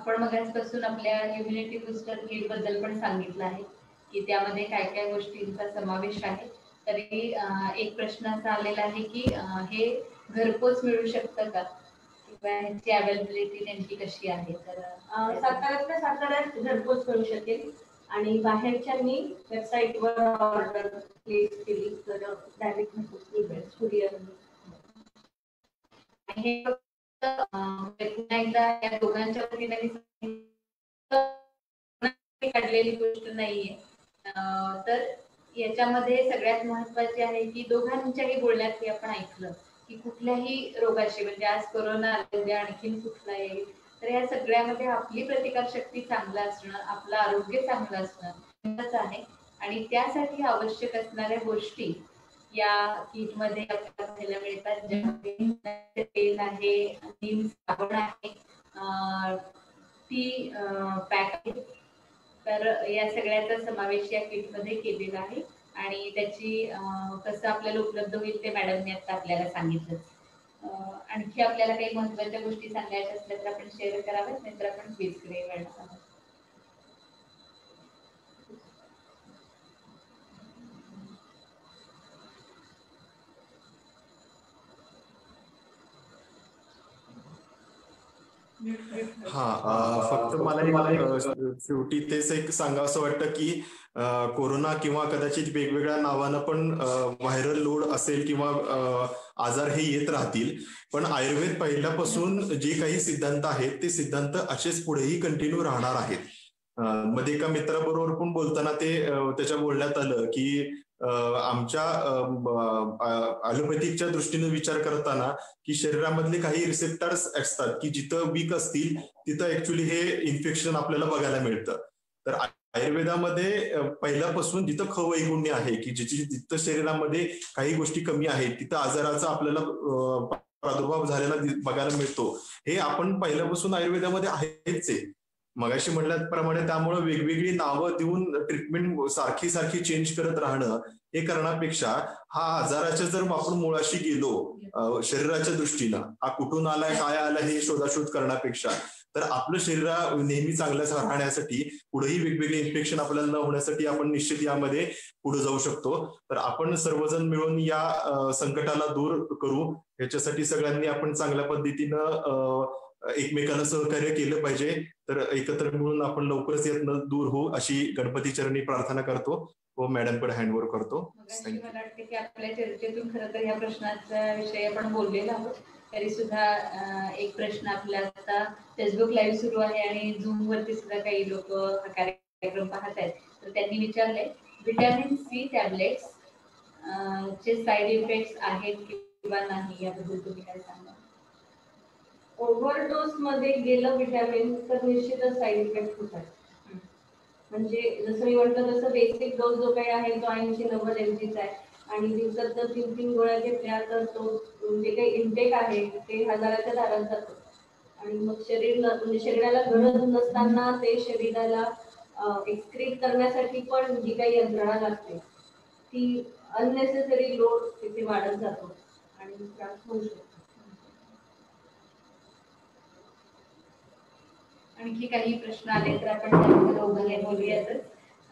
आपण मगाचपासून आपल्या immunity booster kit बद्दल पण सांगितलं आहे की त्यामध्ये काय काय गोष्टींचा समावेश आहे. तरी एक प्रश्न असा आलेला आहे की हे घरपोच मिळू शकतं का, किंवा ह्याची अवेलेबिलिटी नेमकी कशी आहे? तर साताऱ्यातल्या साताऱ्यात घरपोच मिळू शकेल आणि बाहेरच्यांनी वेबसाईटवर ऑर्डर प्लेस केली तर डायरेक्ट घरपोच कुरिअर. हे पुन्हा एकदा या दोघांच्या वतीने काढलेली गोष्ट नाहीये. तर याच्यामध्ये सगळ्यात महत्वाचे आहे की दोघांच्याही बोलण्यात आपण ऐकलं की कुठल्याही रोगाशी, म्हणजे आज कोरोना आले आणखीन कुठला येईल, तर या सगळ्यामध्ये आपली प्रतिकारशक्ती चांगलं असणं, आपलं आरोग्य चांगलं असणं आहे. आणि त्यासाठी आवश्यक असणाऱ्या गोष्टी या किट मध्ये आपल्याला मिळतात. ज्यामध्ये तेल आहे, नीम साबण आहे, ती पॅक आहे. तर या सगळ्याचा समावेश या किट मध्ये केलेला आहे आणि त्याची कसं आपल्याला उपलब्ध होईल ते मॅडमने आता आपल्याला सांगितलं. आणखी आपल्याला काही महत्त्वाच्या गोष्टी सांगायच्या असल्या तर आपण शेअर कराव्यात, नाहीतर आपण क्विजकडे वळणार आहोत. फक्त मला एक शेवटी तेच एक सांगावं वाटतं की कोरोना किंवा कदाचित वेगवेगळ्या नावानं पण व्हायरल लोड असेल किंवा आजार हे येत राहतील, पण आयुर्वेद पहिल्यापासून जे काही सिद्धांत आहेत ते सिद्धांत असेच पुढेही कंटिन्यू राहणार आहेत. मध्ये एका मित्राबरोबर पण बोलताना ते त्याच्या बोलण्यात आलं की आमच्या ॲलोपॅथिकच्या दृष्टीने विचार करताना की शरीरामधले काही रिसेप्टर्स असतात की जिथं वीक असतील तिथं ऍक्च्युली हे इन्फेक्शन आपल्याला बघायला मिळतं. तर आयुर्वेदामध्ये पहिल्यापासून जिथं खवैगुण्य आहे की जिथं शरीरामध्ये काही गोष्टी कमी आहेत तिथं आजाराचा आपल्याला प्रादुर्भाव झालेला बघायला मिळतो. हे आपण पहिल्यापासून आयुर्वेदामध्ये आहेच आहे. मगाशी म्हटल्याप्रमाणे त्यामुळे वेगवेगळी नावं देऊन ट्रीटमेंट सारखी चेंज करत राहणं हे करण्यापेक्षा हा आजाराच्या जर आपण मुळाशी गेलो शरीराच्या दृष्टीनं, हा कुठून आलाय काय आलाय हे शोधाशोध करण्यापेक्षा तर आपलं शरीर नेहमी चांगलं राहण्यासाठी पुढेही वेगवेगळे इन्फेक्शन आपल्याला न होण्यासाठी आपण निश्चित यामध्ये पुढे जाऊ शकतो. तर आपण सर्वजण मिळून या संकटाला दूर करू, याच्यासाठी सगळ्यांनी आपण चांगल्या पद्धतीनं एकमेकांना सहकार्य केलं पाहिजे. तर एकत्र मिळून आपण लवकरच यातनं दूर होऊ अशी गणपती चरणी प्रार्थना करतो व मॅडमकडे हँडओव्हर करतो. मला वाटतं की आपल्या चर्चेतून खरं तर या प्रश्नाचा विषय आपण बोललेला आहोत. तरी सुद्धा एक प्रश्न आपला आता फेसबुक लाईव्ह सुरू आहे आणि झूम वरती सुद्धा काही लोक हा कार्यक्रम पाहत आहेत. तर त्यांनी विचारले व्हिटॅमिन सी टॅबलेट्स चे साईड इफेक्ट्स आहेत किंवा नाही, याबद्दल तुम्ही काय सांगा? ओव्हरडोस मध्ये गेलं विटॅमिन तर निश्चितच साईड इफेक्ट होतात. म्हणजे जसं मी म्हटलं तसं बेसिक डोस जो काही आहे तो 80-90 mg चा आहे आणि दिवसात जर 3 गोळ्या घेतल्या तर तो जे काही इंटेक आहे ते हजाराच्या दारात जातो आणि मग शरीराला गरज नसताना ते शरीराला एक्सक्रीट करण्यासाठी पण जी काही यंत्रणा लागते ती अननेसेसरी लोड तिथे वाढत जातो आणि त्रास होऊ शकतो. आणखी काही प्रश्न आले तर आपण दोघांनी बोलूयातच.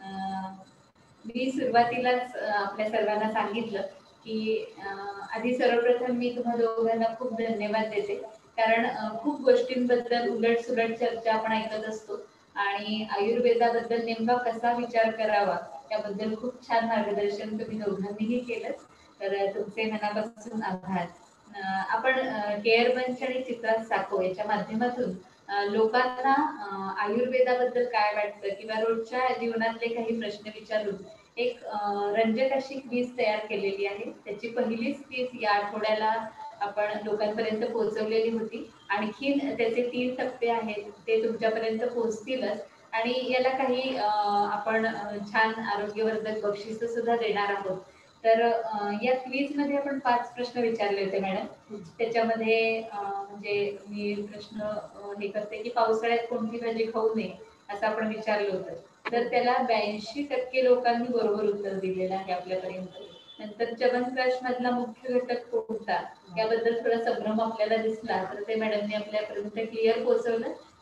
मी सुरुवातीलाच आपल्या सर्वांना सांगितलं की आधी सर्वप्रथम मी तुम्हा दोघांना खूप धन्यवाद देते, कारण खूप गोष्टींबद्दल उलट सुलट चर्चा आपण ऐकत असतो आणि आयुर्वेदाबद्दल नेमका कसा विचार करावा त्याबद्दल खूप छान मार्गदर्शन तुम्ही दोघांनीही केलं. तर तुमचे मनापासून आभार. आपण केअर मंच आणि चित्रात साको याच्या माध्यमातून लोकांना आयुर्वेदाबद्दल काय वाटतं किंवा रोजच्या जीवनातले काही प्रश्न विचारून एक रंजक अशी क्विज तयार केलेली आहे. त्याची पहिलीच क्विज या आठवड्याला आपण लोकांपर्यंत पोहोचवलेली होती. आणखीन त्याचे 3 टप्पे आहेत ते तुमच्यापर्यंत पोहोचतीलच आणि याला काही आपण छान आरोग्यवर्धक बक्षीस सुद्धा देणार आहोत. तर या क्विज मध्ये आपण 5 प्रश्न विचारले होते मॅडम. त्याच्यामध्ये म्हणजे मी प्रश्न हे करते की पावसाळ्यात कोणती भाजी खाऊ नये असं आपण विचारलं होतं. तर त्याला 82% लोकांनी बरोबर उत्तर दिलेलं आहे आपल्यापर्यंत. नंतर च्यवनप्राश मधला मुख्य घटक कोणता याबद्दल थोडा संभ्रम आपल्याला दिसला, तर ते मॅडमने आपल्यापर्यंत क्लिअर पोहोचवलं.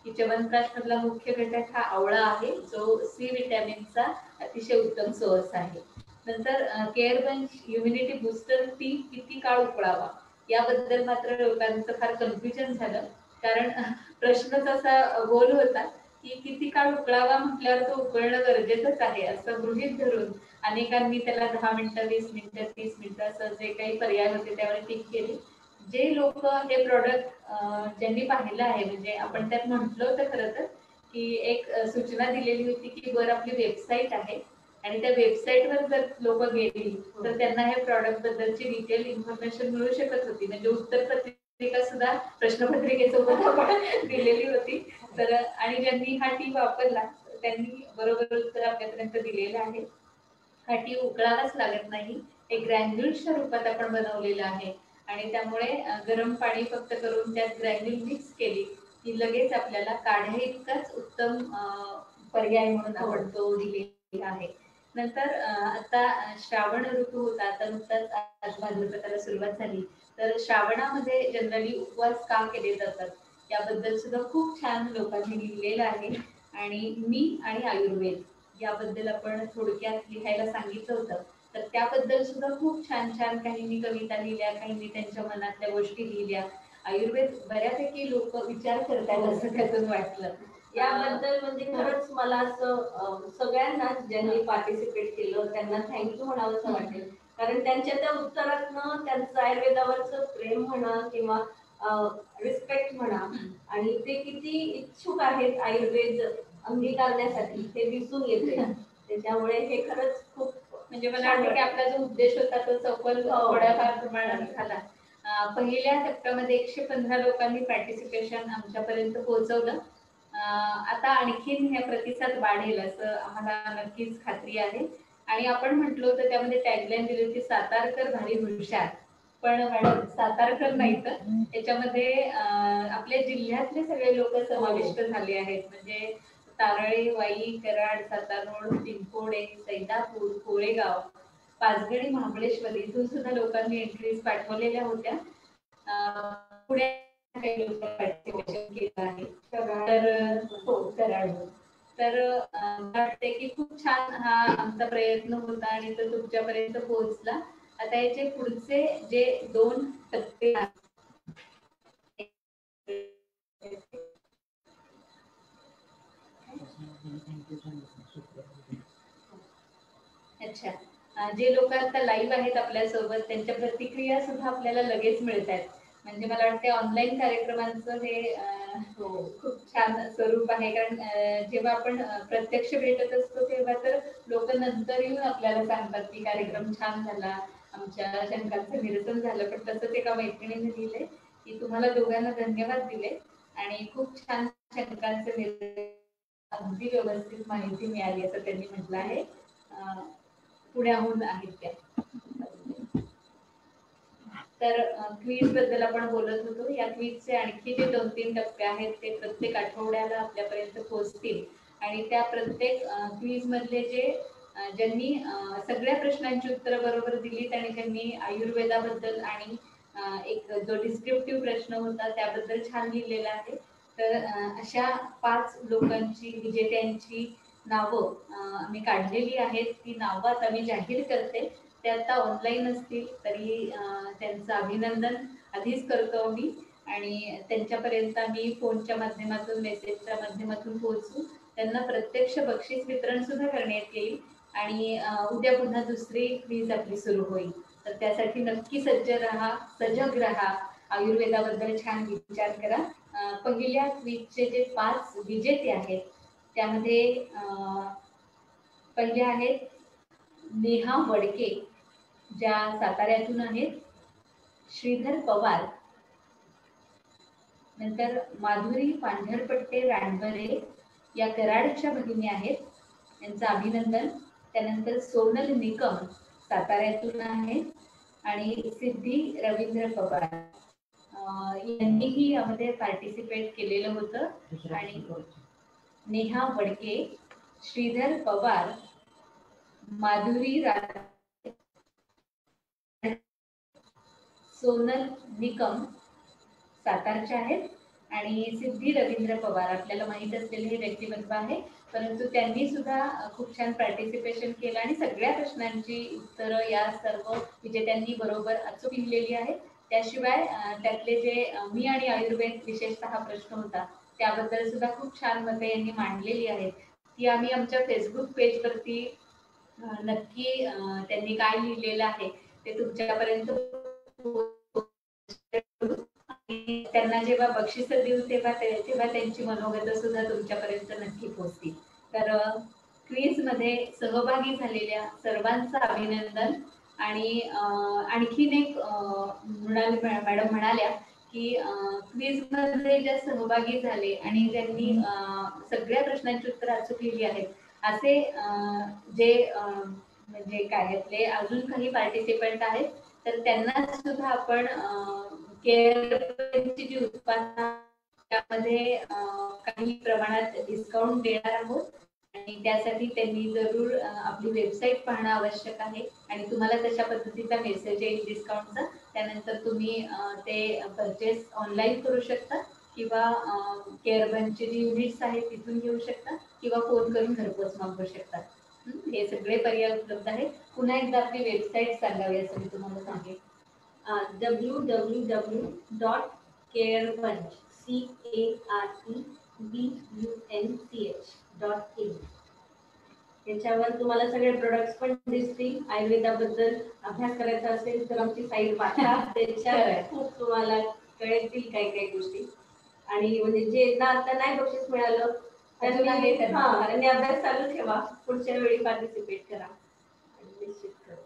की च्यवनप्राश मधला मुख्य घटक हा आवळा आहे, जो सी विटॅमिनचा अतिशय उत्तम सोर्स आहे. नंतर केअर बंच इम्युनिटी बूस्टर टी किती काळ उकळावा याबद्दल मात्र लोकांचं फार कन्फ्युजन झालं, कारण प्रश्नच असा गोल होता की किती काळ उकळावा म्हटल्यावर तो उकळणं गरजेचंच आहे असं गृहीत धरून अनेकांनी त्याला 10 मिनिटं, 20 मिनिटं, 30 मिनिटं असं जे काही पर्याय होते त्यावर टीक केली. जे लोक हे प्रॉडक्ट ज्यांनी पाहिलं आहे, म्हणजे आपण त्यात म्हटलं होतं खरं तर की एक सूचना दिलेली होती की वर आपली वेबसाईट आहे आणि त्या वेबसाईटवर जर लोक गेली तर त्यांना हे प्रॉडक्ट बद्दलची डिटेल इन्फॉर्मेशन मिळू शकत होती. म्हणजे उत्तर पत्रिका सुद्धा प्रश्नपत्रिकेसोबत आपण दिलेली होती. तर आणि ज्यांनी हा टी वापरला त्यांनी बरोबर उत्तर आपल्यापर्यंत दिलेलं आहे. हा टी उकळावाच लागत नाही, एक ग्रॅन्युल्सच्या रूपात आपण बनवलेला आहे आणि त्यामुळे गरम पाणी फक्त करून त्यात ग्रॅन्युल मिक्स केली की लगेच आपल्याला काढ्या इतकाच उत्तम पर्याय म्हणून आपण तो दिलेला आहे. नंतर आता श्रावण ऋतू होता, आता नुकताच आज भाद्रपदाला सुरुवात झाली, तर श्रावणामध्ये जनरली उपवास का केले जातात याबद्दल सुद्धा खूप छान लोकांनी लिहिलेलं आहे. आणि मी आणि आयुर्वेद याबद्दल आपण थोडक्यात लिहायला सांगितलं होतं, तर त्याबद्दल सुद्धा खूप छान छान काहींनी कविता लिहिल्या, काहींनी त्यांच्या मनातल्या गोष्टी लिहिल्या. आयुर्वेद बऱ्यापैकी लोक विचार करतात असं त्यातून वाटलं. याबद्दल म्हणजे खरंच मला असं सगळ्यांना ज्यांनी पार्टिसिपेट केलं त्यांना थँक्यू म्हणावंसं वाटेल, कारण त्यांच्या त्या उत्तरातनं त्यांचं आयुर्वेदावरचं प्रेम म्हणा किंवा रिस्पेक्ट म्हणा आणि ते किती इच्छुक आहेत आयुर्वेद अंगीकारण्यासाठी हे दिसून येते. त्याच्यामुळे हे खरंच खूप म्हणजे मला वाटतं की आपला जो उद्देश होता तो सफल थोड्याफार प्रमाणात झाला. पहिल्या टप्प्यामध्ये 115 लोकांनी पार्टिसिपेशन आमच्यापर्यंत पोहोचवलं. आता आणखीन हे प्रतिसाद वाढेल असं आम्हाला नक्कीच खात्री आहे. आणि आपण म्हटलो होतं त्यामध्ये टॅगलाईन दिली होती सातारकर भारी हुशार, पण मॅडम सातारकर नाही तर त्याच्यामध्ये आपल्या जिल्ह्यातले सगळे लोक समाविष्ट झाले आहेत. म्हणजे तारळे, वाई, कराड, सातारोड, पिंपोडे, सैदापूर, कोळेगाव, पाचगणी, महाबळेश्वर इथून सुद्धा लोकांनी एंट्रीज पाठवलेल्या होत्या. पुढे काही लोक पार्टिसिपेशन केलं आहे. तर हो, कराड. तर वाटते की खूप छान हा आमचा प्रयत्न होता आणि तो तुमच्यापर्यंत पोहोचला. आता याचे पुढचे जे 2 टप्पे अच्छा, जे लोक आता लाईव्ह आहेत आपल्यासोबत त्यांच्या प्रतिक्रिया सुद्धा आपल्याला लगेच मिळत आहेत. म्हणजे मला वाटते ऑनलाईन कार्यक्रमांचं हे खूप छान स्वरूप आहे, कारण जेव्हा आपण प्रत्यक्ष भेटत असतो तेव्हा तर लोक नंतर येऊन आपल्याला सांगतात की कार्यक्रम छान झाला, आमच्या शंकांचं निरसन झालं. पण तसंच एका मैत्रिणीने लिहिलंय की तुम्हाला दोघांना धन्यवाद दिले आणि खूप छान शंकांचं निरसन, अगदी व्यवस्थित माहिती मिळाली असं त्यांनी म्हटलं आहे. पुण्याहून आहेत त्या. तर क्वीज बद्दल आपण बोलत होतो. या क्वीजचे आणखी जे 2-3 टप्पे आहेत ते प्रत्येक आठवड्याला आपल्यापर्यंत पोहोचतील आणि त्या प्रत्येक क्वीज मधले जे ज्यांनी सगळ्या प्रश्नांची उत्तरं बरोबर दिलीत आणि ज्यांनी आयुर्वेदाबद्दल आणि एक जो डिस्क्रिप्टिव्ह प्रश्न होता त्याबद्दल छान लिहिलेला आहे, तर अशा 5 लोकांची विजेत्यांची नावं आम्ही काढलेली आहेत. ती नावं आता मी जाहीर करते. ते आता ऑनलाईन असतील तरी त्यांचं अभिनंदन आधीच करतो आम्ही आणि त्यांच्यापर्यंत आम्ही फोनच्या माध्यमातून, मेसेजच्या माध्यमातून पोहोचू. त्यांना प्रत्यक्ष बक्षीस वितरण सुद्धा करण्यात येईल आणि उद्या पुन्हा दुसरी क्वीज आपली सुरू होईल. तर त्यासाठी नक्की सजग राहा, आयुर्वेदाबद्दल छान विचार करा. पहिल्या क्वीजचे जे 5 विजेते आहेत त्यामध्ये पहिले आहेत नेहा वडके, ज्या साताऱ्यातून आहेत. श्रीधर पवार, नंतर माधुरी पांढरपट्टे रानबरे या कराडच्या भगिनी आहेत, यांचं अभिनंदन. त्यानंतर सोनल निकम साताऱ्यातून आहेत आणि सिद्धी रवींद्र पवार यांनीही यामध्ये पार्टिसिपेट केलेलं होतं. आणि नेहा वडके, श्रीधर पवार, माधुरी सोनल निकम सातारच्या आहेत आणि सिद्धी रवींद्र पवार, आपल्याला माहीत असलेले हे व्यक्तिमत्व आहे, परंतु त्यांनी सुद्धा खूप छान पार्टिसिपेशन केलं आणि सगळ्या प्रश्नांची उत्तरं या सर्व विजेत्यांनी बरोबर अचूक दिलेली आहेत. त्याशिवाय त्यातले जे मी आणि आयुर्वेद विशेषतः हा प्रश्न होता त्याबद्दल सुद्धा खूप छान मते यांनी मांडलेली आहेत. ती आम्ही आमच्या फेसबुक पेजवरती नक्की त्यांनी काय लिहिलेलं आहे ते तुमच्यापर्यंत त्यांना जेव्हा बक्षीस देऊ तेव्हा त्यांची मनोगत सुद्धा तुमच्यापर्यंत नक्की पोहोचतील. तर क्विज मध्ये सहभागी झालेल्या सर्वांचं अभिनंदन. आणि आणखीन एक मॅडम म्हणाल्या की क्विज मध्ये ज्या सहभागी झाले आणि ज्यांनी सगळ्या प्रश्नांची उत्तर अचूक लिहिली आहेत असे जे म्हणजे काय आपले अजून काही पार्टिसिपंट आहेत तर त्यांना सुद्धा आपण केअरची जी उत्पादन त्यामध्ये काही प्रमाणात डिस्काउंट देणार आहोत आणि त्यासाठी त्यांनी जरूर आपली वेबसाईट पाहणं आवश्यक आहे आणि तुम्हाला तशा पद्धतीचा मेसेज येईल डिस्काउंटचा. त्यानंतर तुम्ही ते परचेस ऑनलाईन करू शकता किंवा केअरबनचे जे युनिट्स आहेत तिथून घेऊ शकता किंवा फोन करून घरपोच मागवू शकता. हे सगळे पर्याय उपलब्ध आहेत. पुन्हा एकदा आपली वेबसाईट सांगावी असं मी तुम्हाला सांगेन. www.carebunch.in याच्यावर तुम्हाला सगळे प्रोडक्ट्स पण दिसतील. आयुर्वेदाबद्दल अभ्यास करायचा असेल तर आमची साईट वाचा, त्याच्यात खूप तुम्हाला कळतील काही काही गोष्टी. आणि म्हणजे जे आता नाही बक्षीस मिळालं त्यांनी अभ्यास चालू ठेवा, पुढच्या वेळी पार्टिसिपेट करा आणि निश्चित करा.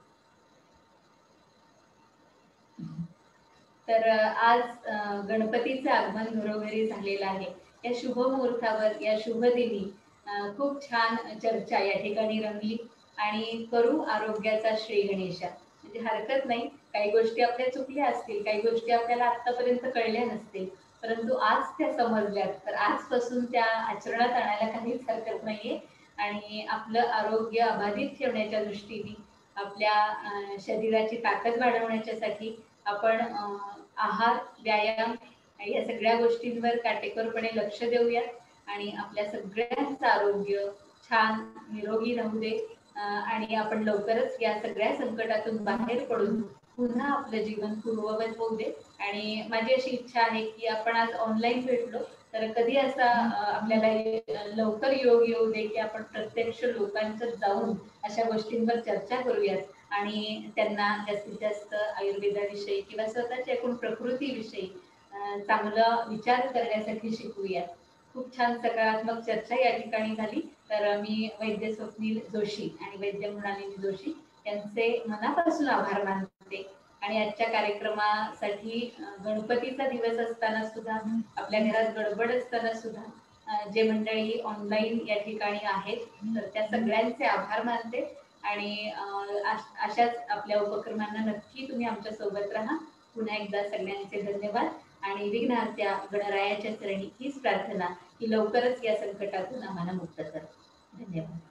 तर आज गणपतीचं आगमन घरोघरी झालेलं आहे. या शुभ मुहूर्तावर या शुभ दिनी खूप छान चर्चा या ठिकाणी रंगली आणि करू आरोग्याचा श्री गणेशा. म्हणजे हरकत नाही, काही गोष्टी आपल्या चुकल्या असतील, काही गोष्टी आपल्याला आतापर्यंत कळल्या नसतील, परंतु आज त्या समजल्यात तर आजपासून त्या आचरणात आणायला काहीच हरकत नाहीये. आणि आपलं आरोग्य अबाधित ठेवण्याच्या दृष्टीने आपल्या शरीराची ताकद वाढवण्याच्यासाठी आपण आहार, व्यायाम या सगळ्या गोष्टींवर काटेकोरपणे लक्ष देऊयात आणि आपल्या सगळ्यांचं आरोग्य छान निरोगी राहू दे आणि आपण लवकरच या सगळ्या संकटातून बाहेर पडून पुन्हा आपलं जीवन पूर्ववत होऊ दे. आणि माझी अशी इच्छा आहे की आपण आज ऑनलाईन भेटलो तर कधी असा आपल्याला लवकर योग येऊ दे की आपण प्रत्यक्ष लोकांचं जाऊन अशा गोष्टींवर चर्चा करूयात आणि त्यांना जास्तीत जास्त आयुर्वेदाविषयी किंवा स्वतःच्या एकूण प्रकृतीविषयी चांगला विचार करण्यासाठी शिकूयात. खूप छान सकारात्मक चर्चा या ठिकाणी झाली. तर मी वैद्य स्वप्नील जोशी आणि वैद्य मृणालिनी जोशी यांचे मनापासून आभार मानते. आणि आजच्या कार्यक्रमासाठी गणपतीचा दिवस असताना सुद्धा आपल्या घरात गडबड असताना सुद्धा जे मंडळी ऑनलाईन या ठिकाणी आहेत तर त्या सगळ्यांचे आभार मानते. आणि अशाच आपल्या उपक्रमांना नक्की तुम्ही आमच्या सोबत राहा. पुन्हा एकदा सगळ्यांचे धन्यवाद आणि विघ्नहर्त्या गणरायाच्या चरणी हीच प्रार्थना की लवकरच या संकटातून आम्हाला मुक्त कर. धन्यवाद.